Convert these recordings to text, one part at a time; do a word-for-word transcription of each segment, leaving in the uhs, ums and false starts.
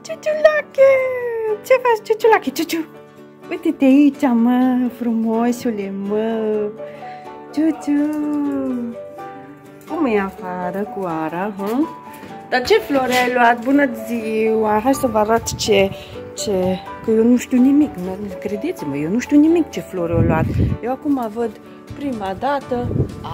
Ciuciulache! Ce faci, Ciuciulache? Ciuciu! Uite-te aici, mă, frumosule, mă! Ciuciu! Cum e afară cu Ara, hă? Dar ce flori ai luat? Bună ziua! Hai să vă arăt ce... ce... Că eu nu știu nimic, credeți-mă, eu nu știu nimic ce flori au luat. Eu acum văd prima dată...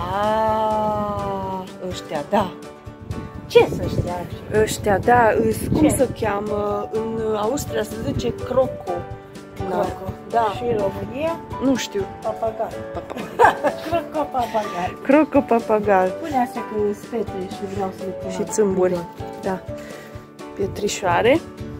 Aaaa, ăștia, da! Ce să știa? Ăștia, da, îs, cum se cheamă? În Austria se zice croco. Croco. Da. Și în România? Nu știu. Papagal. Papa. Croco papagal. Croco papagal. Pune astea că sunt fete și vreau să le pun. Și țâmburi. Da. Pietrișoare.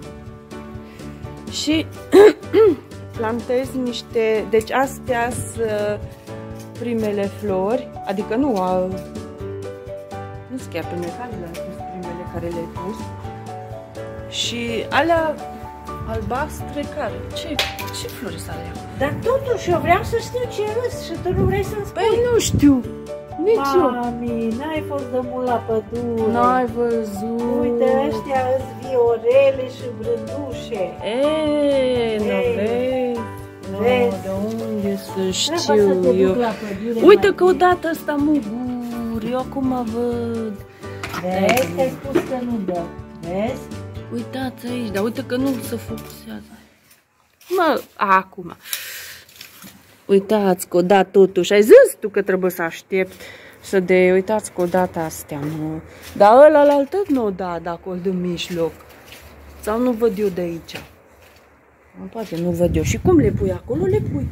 Și plantez niște... Deci astea sunt primele flori. Adică nu au... Nu sunt chiar primele, care le-am pus, primele care le-ai pus. Și alea albastre care? Ce, ce flori sunt alea? Dar totuși eu vreau să știu ce râs și tu nu vrei să-mi spui. Păi nu știu, nici eu. Mami, n-ai fost de mult la pădure. N-ai văzut. Uite, ăștia îs viorele și brândușe. Eee, nu vezi? Vezi? De unde să știu să te eu? duc la pădure. Uite că odată ăsta mugur, eu acum văd. Vezi că ai spus că nu dă. Vezi? Uitați aici, dar uite că nu se focusează. Mă, acum. Uitați că odată totuși, ai zis tu că trebuie să aștept să de, uitați că odată astea, mă. Dar ăla la tot nu o da, dacă o de mijloc. Sau nu văd eu de aici. Poate nu văd eu. Și cum le pui acolo? Le pui.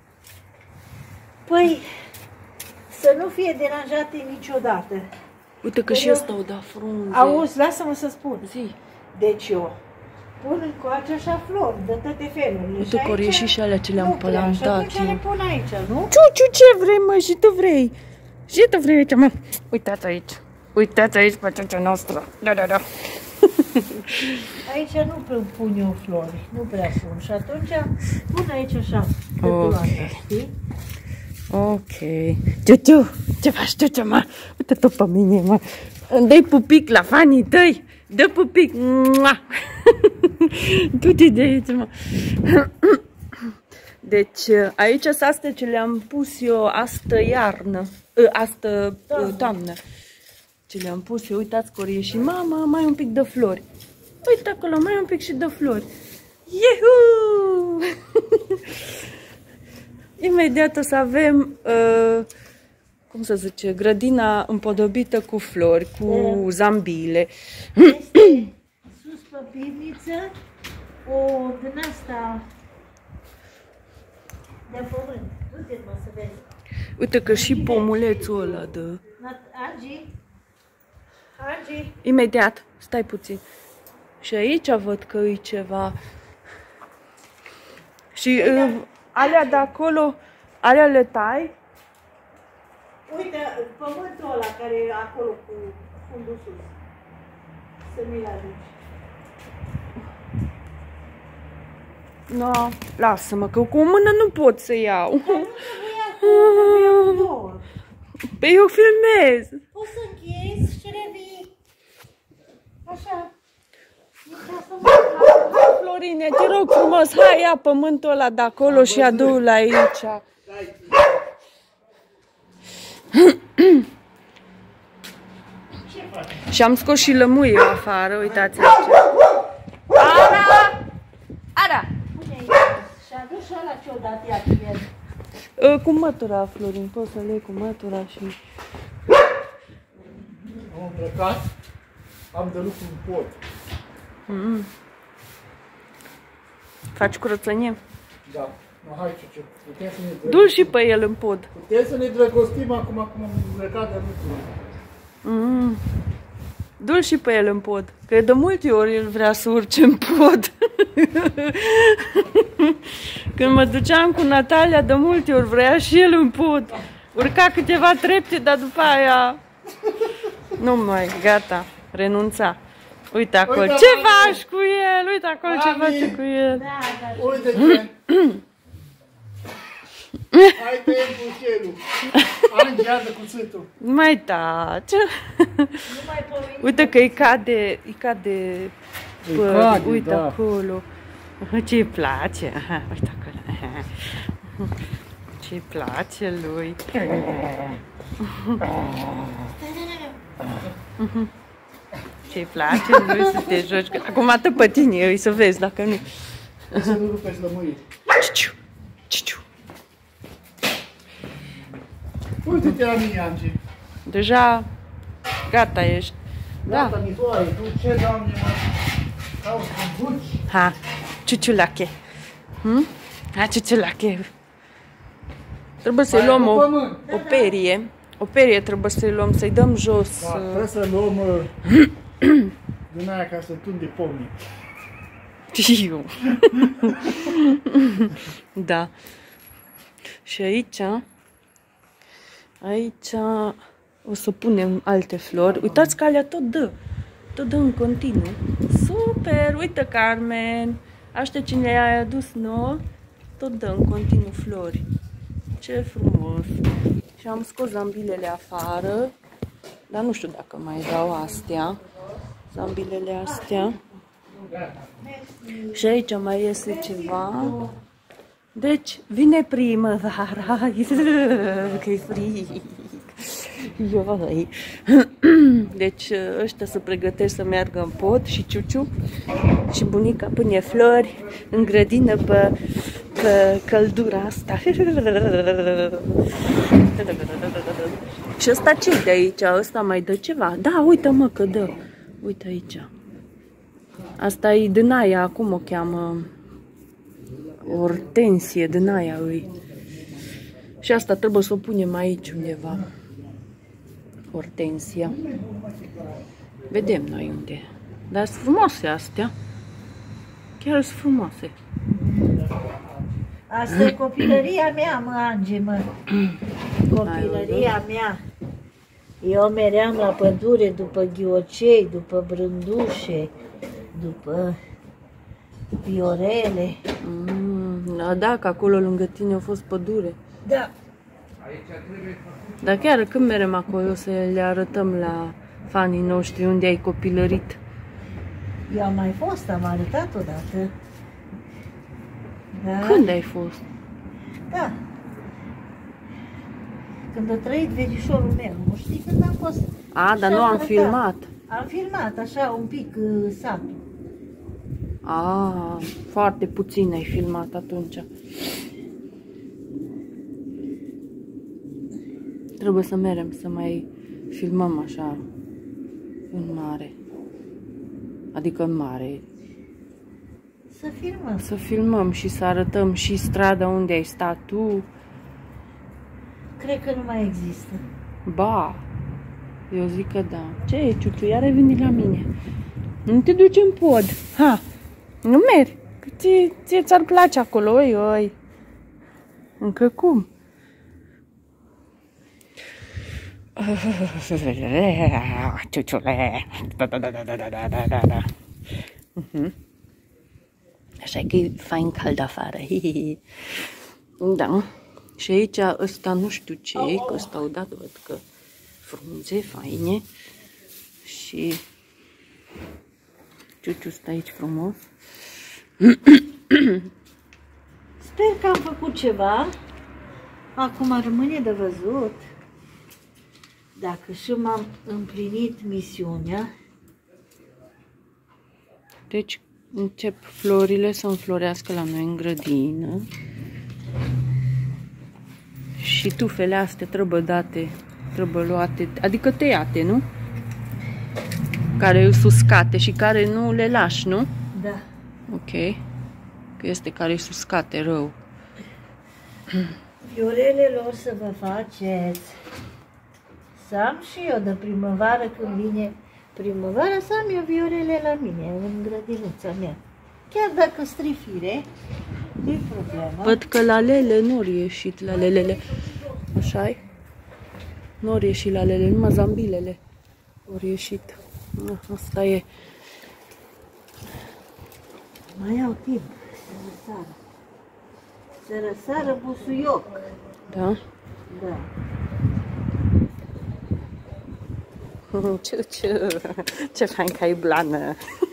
Păi, să nu fie deranjate niciodată. Uite că și ăsta o da frunze. Auzi, lasă-mă să spun. Zi. Deci eu pun încoace așa flori de toate felurile. Uite că ori ieși și alea ce le-am plantat. Și atunci le pun aici, nu? Ciuciu, ce vrei, mă? Și tu vrei. Și tu vrei aici, mă. Uitați aici. Uitați aici pe ciuciu noastră. Da, da, da. Aici nu pun eu flori, nu prea pun. Și atunci pun aici așa, pe Ok. toată, știi? Ok. Ciuciu, ce faci, Ciuciu, mă? Uite tot pe mine, mă. Îmi dai pupic la fanii tăi. Dă pupic. Du-te de aici, mă. Deci, aici sunt astea ce le-am pus eu astă iarnă. Astă toamnă. Ce le-am pus eu, uitați că ori ieși mama, mai un pic de flori. Uite acolo, mai un pic și de flori. Iuhu! Imediat o să avem, uh, cum să zice, grădina împodobită cu flori, cu zambile. Este sus pe pivniță o din asta de pământ. Du-te, mă, să vezi. Uite că și pomulețul ăla dă. Argi? Argi? Imediat, stai puțin. Și aici văd că e ceva. Și uh, alea de acolo, alea le tai? Uite, pământul ăla care e acolo cu fundul sus. Să mi-l aduci. No, lasă-mă, că cu o mână nu pot să iau. Nu trebuie cu două. Păi eu filmez. Poți să închizi și revii. Așa. Florine, te rog frumos, hai ia pământul ăla de acolo și adu-l aici. Și am scos și lămuie afară, uitați aici. Ara! Ara! Pune aici. Și adu și ăla ce-o dat ea ieri. Cu mătura, Florin, poți să le iei cu mătura și... Am îmbrăcat, am de lucru în pod. Mm. Faci curățenie? Da. No, hai, Ciuciu, putem să ne drăgostim. Du-l și pe el în pod. Putem să ne drăgostim acum, acum am îmbrăcat de lucru. Mm. Du-l și pe el în pod. Că de multe ori el vrea să urce în pod. Când mă duceam cu Natalia, de multe ori vrea și el în pod. Urca câteva trepte, dar după aia... Nu mai, gata, renunța. Uite acolo, Uite, ce mami. faci cu el? Uite acolo ce Mami. face cu el. Da, da. Uite ce... Hai tăiem buchelul. Angea de cuțitul. Mai taci. Nu mai pomeni. Uite că îi cade, îi cade păr. cade, Uite da. acolo. Ce-i place. Aha, uite acolo. Ce-i place lui. Ce-i place lui să te joci. Acum atât pe tine, îi să vezi dacă nu. Să nu rupeți lămâit. Ciciu, ciciu. Uite-te la mine, Angie. Deja gata ești. Gata, Da. Nicoare, tu ce, Doamne, mă? Cauți în buci? Ha, ciuciulache. Hm? Ha, ciuciulache. Trebuie să-i Hai, luăm cu o, pământ. o perie. O perie trebuie să-i luăm, să-i dăm jos. Da, uh, trebuie să luăm uh, din aia ca să tunde pomii. Eu. Da. Și aici, aici o să punem alte flori. Uitați că alea tot dă. Tot dă în continuu. Super! Uite, Carmen! Aștia cine le-ai adus nouă, tot dă în continuu flori. Ce frumos! Și am scos zambilele afară, dar nu știu dacă mai dau astea. Zambilele astea. Și aici mai iese ceva. Deci, vine primăvara. Că-i frig. Ioi. Deci, ăștia se pregătesc să meargă în pod și Ciuciu și bunica pune flori în grădină pe, pe căldura asta. Și ăsta ce de aici? Ăsta mai dă ceva? Da, uite mă că dă. Uite aici. Asta e din aia, acum o cheamă ortensie, din aia îi. Și asta trebuie să o punem aici undeva. Hortensia. Vedem noi unde. Dar sunt frumoase astea. Chiar sunt frumoase. Asta e copilăria mea, mă, Ange, mă. Copilăria mea. Eu meream la pădure după ghiocei, după brândușe, după viorele. Mm, da, că acolo lângă tine a fost pădure. Da. Dar chiar când merem acolo să le arătăm la fanii noștri unde ai copilărit. Eu am mai fost, am arătat odată. Da. Când ai fost? Da. Când a trăit vegișorul meu. Nu știi când am fost? A, dar Și nu am arătat. filmat. Am filmat așa un pic uh, satul. A, foarte puțin ai filmat atunci. Trebuie să merem să mai filmăm așa în mare. Adică în mare. Să filmăm. Să filmăm și să arătăm și strada unde ai stat tu. Cred că nu mai există. Ba, eu zic că da. Ce e, Ciuciu? Iar ai venit la mine. Nu te duci în pod. Ha! Nu mergi. Că ție, ție ți-ar place acolo, oi, oi. Încă cum? Ciuciule. Da, da, da, da, da, da, da, da, da. Uh-huh. Așa că e fain cald afară. Da. Și aici ăsta nu știu ce e, că ăsta odată văd că frunze faine. Și Ciuciu stă aici frumos. Sper că am făcut ceva. Acum rămâne de văzut dacă și m-am împlinit misiunea. Deci încep florile să înflorească la noi în grădină. Și tufele astea trebuie date, trebuie luate, adică tăiate, nu? Care sunt uscate și care nu le lași, nu? Da. Ok. Că este care sunt uscate rău. Viorelelor să vă faceți. Să am și eu de primăvară când vine primăvara, să am eu viorele la mine, în grădinuța mea. Chiar dacă strifire, nu-i problemă. Văd că la lele nu ori ieșit, la lelele. Așa-i? Nu ori ieșit la lele, numai zambilele ori ieșit. Asta e. Mai au timp. Seara. să răsară busuioc. Da? Da. Ce, ce, ce fain că ai blană.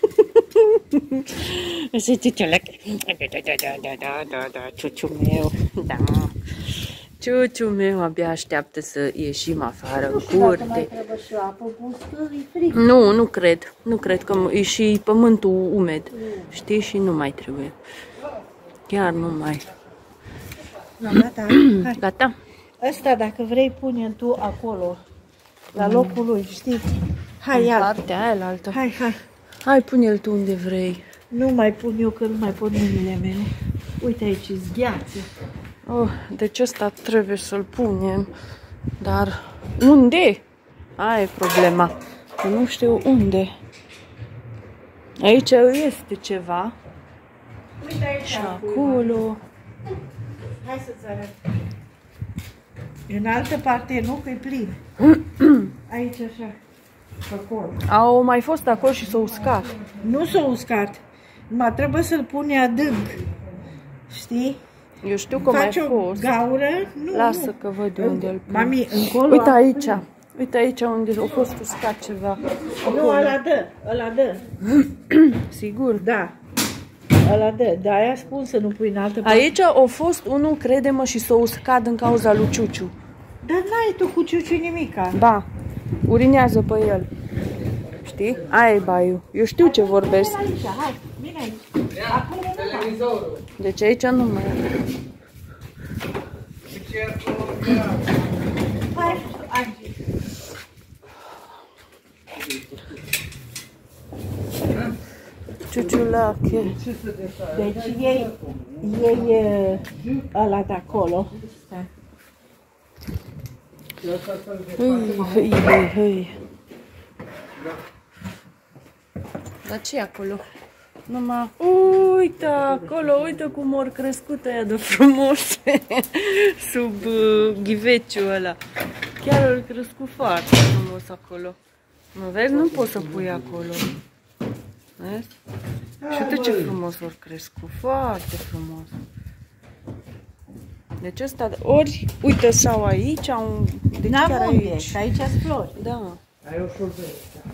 Și ciuciulec. Da, da, da, da, da, da, ciuciul meu. Da. Ciuciul meu abia așteaptă să ieșim afară în curte. Mai trebuie și o apă gustă, e frig. Nu, nu cred. Nu cred că e și pământul umed. Știi? Și nu mai trebuie. Chiar nu mai. No, gata, hai. Gata? Ăsta, dacă vrei, pune tu acolo, la locul lui, știi? Hai, ia. Partea aia la altă. Hai, hai. Hai, pune-l tu unde vrei. Nu mai pun eu, că nu mai pot mâinile mele. Uite aici, zgheață. Oh, deci ăsta trebuie să-l punem. Dar unde? Aia e problema. Că nu știu unde. Aici este ceva. Uite aici. Și acolo. Hai să-ți arăt. În altă parte nu, că e plin. Aici așa. Acolo. Au mai fost acolo și s-au uscat. Nu s-a uscat. Mai trebuie să-l pune adânc. Știi? Eu știu că Faci mai o fost. gaură. Nu, Lasă nu. că văd unde îl pun. Mami, încolo. Uite aici. Uite aici unde a fost uscat ceva. Nu, ăla dă. Ăla dă. Sigur. Da. Ăla dă. De aia spun să nu pui în altă parte. Aici a fost unul, crede-mă, și s-a uscat din cauza lui Ciuciu. Dar n-ai tu cu ciuciu nimica. Da. Urinează pe el. Știi? Aia e baiul. Eu știu ce vorbesc. Aici, hai. Vine aici. Acum nu. Deci aici nu mai e. Hai, Angie. Ciuciulache. Deci ei, ei ăla de acolo. Hăi, hăi, hăi, hăi. Dar ce e acolo? Numai, uite acolo, uite cum ori crescut aia de frumos sub uh, ghiveciul ăla. Chiar ori crescut foarte frumos acolo. Nu vezi? Nu poți să pui acolo. Vezi? Și uite ce frumos ori crescut, foarte frumos. Deci ăsta, ori, uite, sau aici, un, deci N-am chiar unde, aici. că aici sunt flori. Da. Ai o șurubă.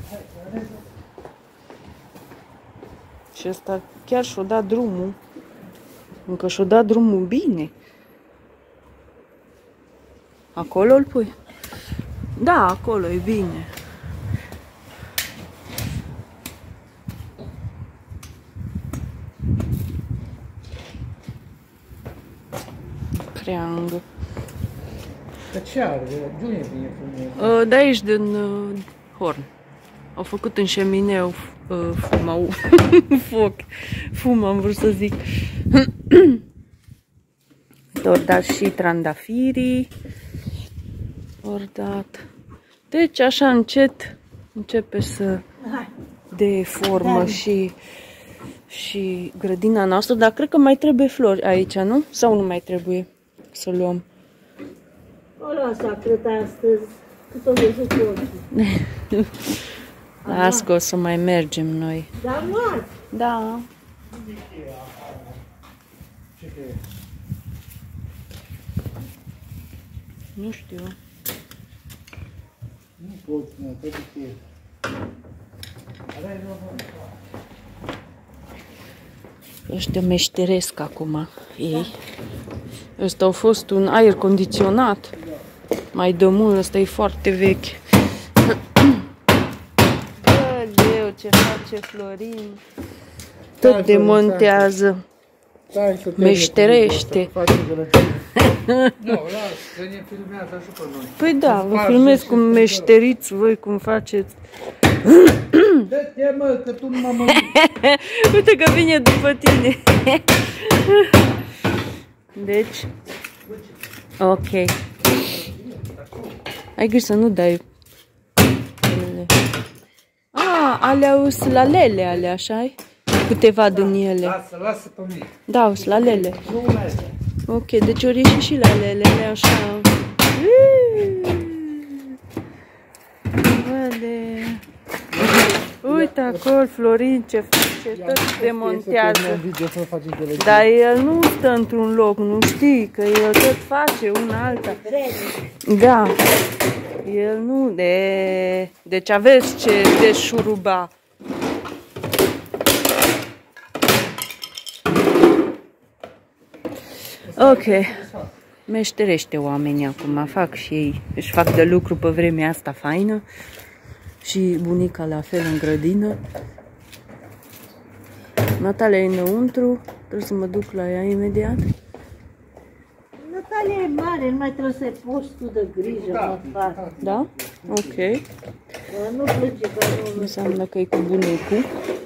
Și ăsta chiar și-o dat drumul. Încă și-o dat drumul bine. Acolo îl pui? Da, acolo e bine. Creangă. Dar ce are? De unde vine frumos? De aici, din uh, Horn. Au făcut în șemineu uh, fuma, foc. Fum, am vrut să zic. Ori dat și trandafirii. Ori dat. Deci așa încet începe să de formă și, și grădina noastră. Dar cred că mai trebuie flori aici, nu? Sau nu mai trebuie să luăm? O lasă, cred astăzi, cât o văzut cu ochii. Las că o să mai mergem noi. Dar am luat. Da. Ce că e? Nu știu. Nu pot, nu, trebuie să e. Ăștia meșteresc acum ei. Ăsta a fost un aer condiționat. Mai de mult, ăsta e foarte vechi. Bă, ce face Florin. Tot demontează. Meșterește. Nu, las, că ne filmează și pe noi. Păi da, vă filmez cum meșteriți voi, cum faceți. Dă-te, mă, că tu nu mă mănânci. Uite că vine după tine. Deci, ok. Ai grijă să nu dai. Ah, alea sunt lalele, alea, așa-i? Câteva din ele. Lasă, lasă pe mine. Da, sunt lalele. Nu mai. Ok, deci ori ieși și lalele, așa. Vede. Uite acolo, Florin, ce face, tot demontează. Video să facem televiziune. Dar el nu stă într-un loc, nu știi, că el tot face una alta. Da. El nu, de... Deci aveți ce deșuruba. Ok. Meșterește oamenii acum, fac și ei, își fac de lucru pe vremea asta faină. Și bunica la fel în grădină. Natalia e înăuntru, trebuie să mă duc la ea imediat. Natalia e mare, nu mai trebuie să-i poți tu de grijă, mă fac. Da? Ok. Nu plânge că nu... Înseamnă că e cu bunicul.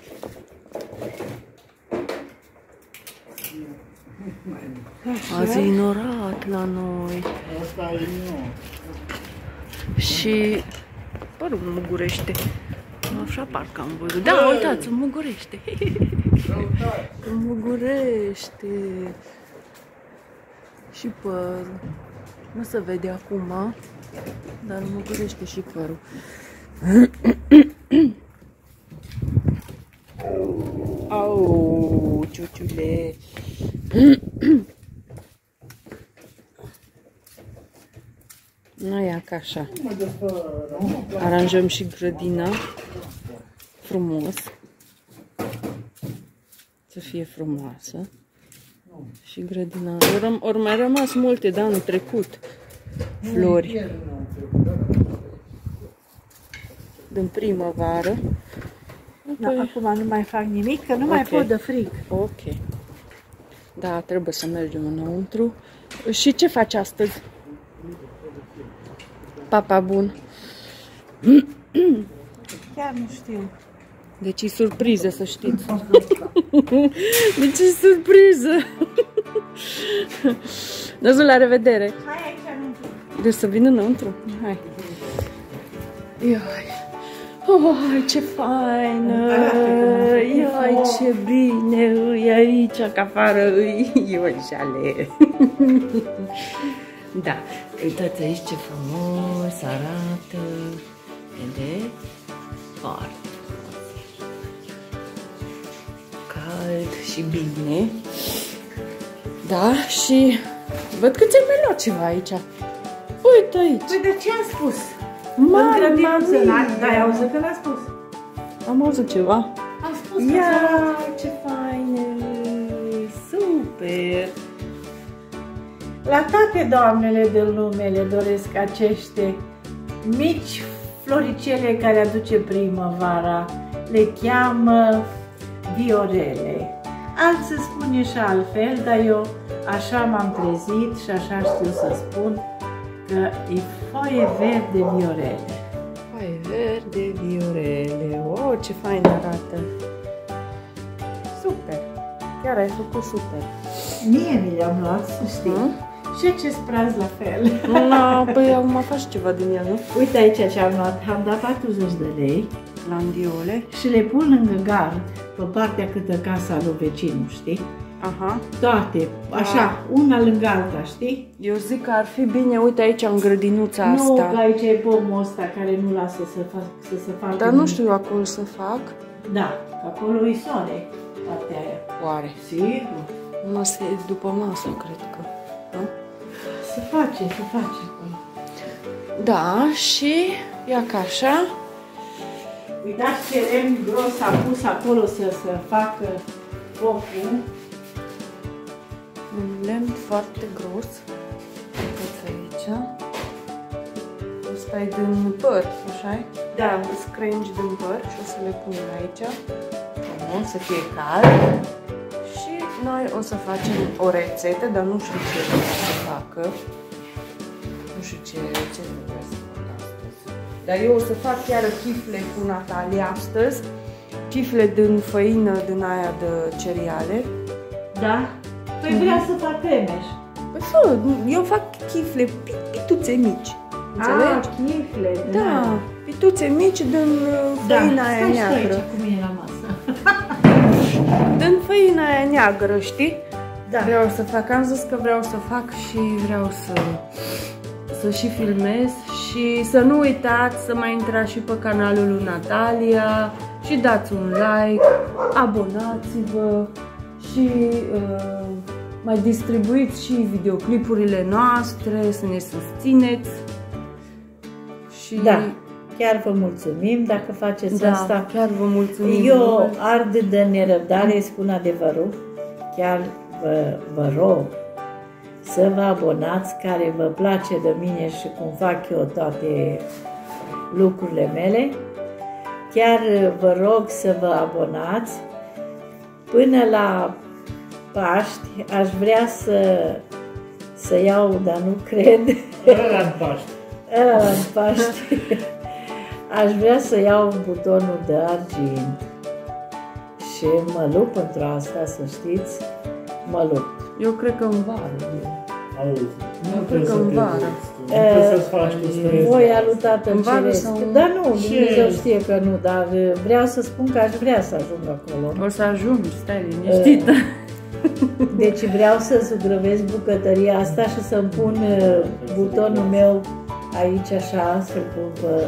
Azi e norat la noi. Asta e nou. Și părul mugurește. Așa parcă am văzut. Da, uitați, mugurește. Mugurește. Și părul. Nu se vede acum, dar mugurește și părul. Au, ciuciule. Nu e ca așa. Aranjăm și grădina frumos. Să fie frumoasă. Și grădina. Ori mai rămas multe de anul trecut. Flori. Din primăvară. Da, acum nu mai fac nimic, că nu mai pot de frig. Ok. Da, trebuie să mergem înăuntru. Și ce faci astăzi? Papa bun. Chiar nu știu. Deci e surpriză, să știți. Deci e surpriză. Năzul, la revedere. Hai aici înăuntru. Deci să vină înăuntru? Hai. Ioi. Oh, ce faină. Ioi, ce bine. E aici, ca afară. Ioi, șale. Da. Uitați aici ce frumos arată. Vedeți? Foarte frumos. Cald și bine. Da, și văd că ți-ai mai luat ceva aici. Uite aici. Păi de ce am spus? Mama mia. Da, ai auzit că l-a spus. Am auzit ceva. Am spus că Ia, s-a ce faine. Super. La toate doamnele de lume le doresc acește mici floricele care aduce primăvara. Le cheamă viorele. Alții spune și altfel, dar eu așa m-am trezit și așa știu să spun că e foaie verde viorele. Foaie verde viorele. Oh, ce fain arată. Super. Chiar ai făcut super. Mie mi le-am luat, să știi. Hmm? Și acest praz la fel. No, păi acum faci ceva din el, nu? Uite aici ce am luat. Am dat patruzeci de lei. Landiole. Și le pun lângă gard, pe partea câtă casa lui vecinul, știi? Aha. Toate, așa, una lângă alta, știi? Eu zic că ar fi bine, uite aici în grădinuța asta. Nu, că aici e pomul ăsta care nu lasă să, fac, să se facă. Dar nu știu acolo să fac. Da, că acolo îi soare partea aia. Oare? Sigur. Nu se după masă, cred că. Da? Se face, se face acolo. Da, și ia ca așa. Uitați ce lemn gros a pus acolo să se facă focul. Un lemn foarte gros. Uitați aici. Ăsta e din păr, așa-i? Da. Scrângi din păr și o să le punem aici. Bun, să fie cald. Și noi o să facem o rețetă, dar nu știu ce vreau să facă. Nu știu ce rețetă vreau să fac astăzi. Dar eu o să fac chiar chifle cu Natalia astăzi. Chifle din făină, din aia de cereale. Da? Păi mm-hmm. vrea să fac cremeș. Păi fă, eu fac chifle, pituțe mici. Înțelegi? Ah, chifle. Da, pituțe mici din făina da, aia neagră. Aici, cu mine la masă. Din făina aia neagră, știi? Da. Vreau să fac, am zis că vreau să fac și vreau să, să și filmez și să nu uitați să mai intrați și pe canalul lui Natalia și dați un like, abonați-vă și uh, mai distribuiți și videoclipurile noastre, să ne susțineți. Și da, chiar vă mulțumim dacă faceți da, asta. Chiar vă mulțumim. Eu ard de nerăbdare, spun adevărul. Chiar vă, vă rog să vă abonați, care vă place de mine și cum fac eu toate lucrurile mele. Chiar vă rog să vă abonați. Până la Paști aș vrea să, să iau, dar nu cred. Ăla în Paști. Ăla în Paști. Aș vrea să iau butonul de argint și mă lupt pentru asta, să știți. Mă lupt. Eu cred că în vară. Auzi, Eu cred că în vară. Nu trebuie să-ți faci tu străzi. Voia lui Tatăl Ceresc. Sau... Dar nu, Dumnezeu știe că nu, dar vreau să spun că aș vrea să ajung acolo. O să ajungi, stai liniștită. Deci vreau să zugrăvesc bucătăria asta și să-mi pun butonul meu aici așa, să-l pun pe...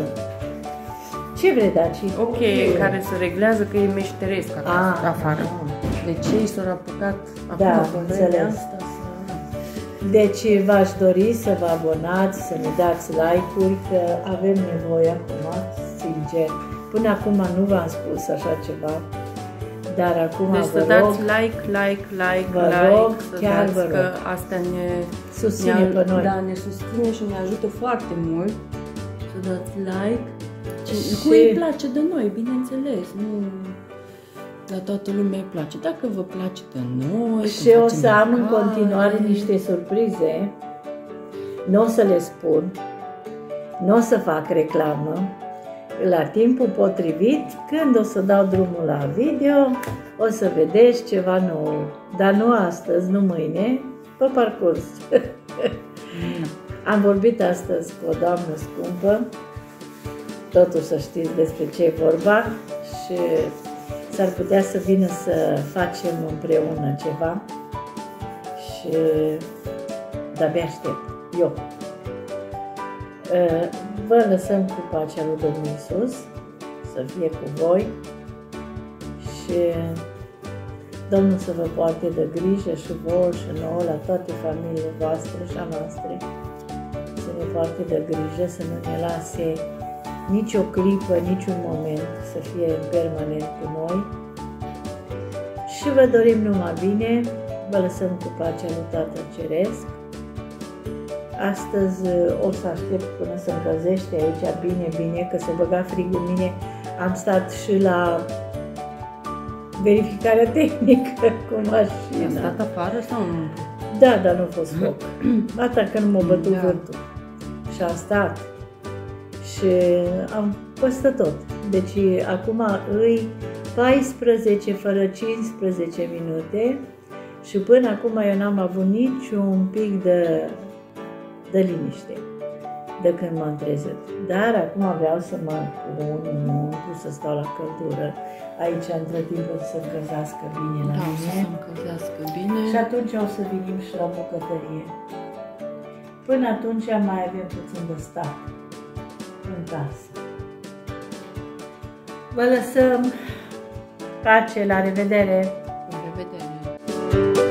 Ce vrei, Daci? Ok, care se reglează că e meșteresc acasă, Ah, afară. Deci ei s-au apucat Da, acum pe vremea înțeles. asta să... Deci v-aș dori să vă abonați, să ne dați like-uri, că avem nevoie acum, sincer. Până acum nu v-am spus așa ceva, dar acum Deci vă să dați rog, like, like, like, Vă like, rog, să chiar dați vă rog. că asta ne, susține ne, pe noi. Da, ne susține și ne ajută foarte mult. Să dați like. Și- Cui îi place de noi, bineînțeles, nu... La toată lumea îi place. Dacă vă place de noi... Și cum o facem să am în mâncare. continuare niște surprize. Nu o să le spun. Nu o să fac reclamă. La timpul potrivit, când o să dau drumul la video, o să vedeți ceva nou. Dar nu astăzi, nu mâine, pe parcurs. Am vorbit astăzi cu o doamnă scumpă. Totuși să știți despre ce e vorba și s-ar putea să vină să facem împreună ceva și de-abia aștept, eu. Vă lăsăm cu pacea lui Domnul Iisus, să fie cu voi și Domnul să vă poarte de grijă și vouă și nouă, la toate familiile voastre și a noastre, să ne poarte de grijă, să nu ne lase nici o clipă, nici un moment, să fie permanent cu noi. Și vă dorim numai bine, vă lăsăm cu pacea lui Tatăl Ceresc. Astăzi o să aștept până se încălzește aici bine, bine, că se băga frig în mine. Am stat și la verificarea tehnică cu mașina. A stat afară sau nu? Da, dar nu a fost foc. Atâta că nu m-a bătut Da. vântul. Și am stat. Și am păstă tot. Deci acum îi paisprezece fără cincisprezece minute și până acum eu n-am avut niciun pic de, de liniște de când m-am trezit. Dar acum vreau să mă pun înăuntru, să stau la căldură. Aici, între timp, o să încălzească bine la Da, o să mine. se încălzească bine. Și atunci o să venim și la bucătărie. Până atunci mai avem puțin de stat în casă. Vă lăsăm pace, la revedere! La revedere!